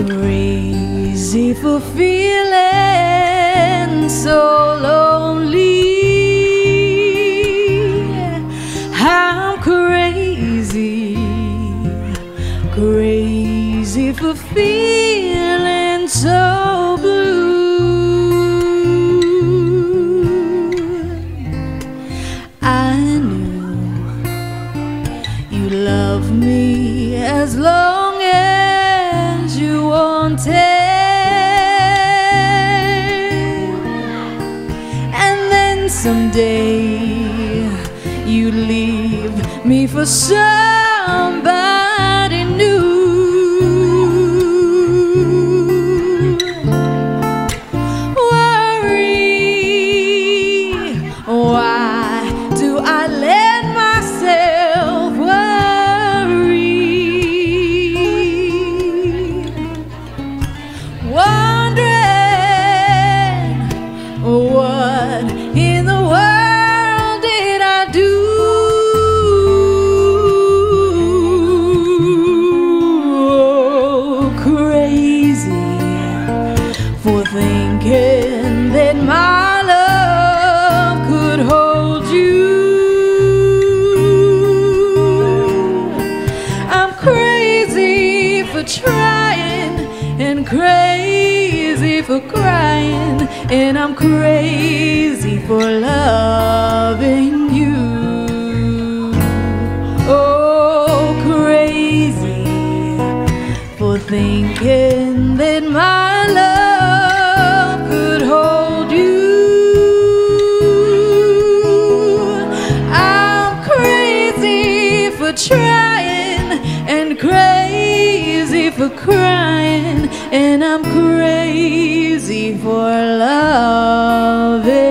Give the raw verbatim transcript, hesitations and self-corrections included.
crazy for feeling so lonely. I'm crazy, crazy for feeling so blue. I knew you loved me as long as you wanted, and then someday you leave me for somebody new. Worry, why do I let myself worry? Wondering what in the world did I do? For thinking that my love could hold you. I'm crazy for trying and crazy for crying, and I'm crazy for loving you. Oh, crazy for thinking that my love hold you. I'm crazy for trying and crazy for crying, and I'm crazy for loving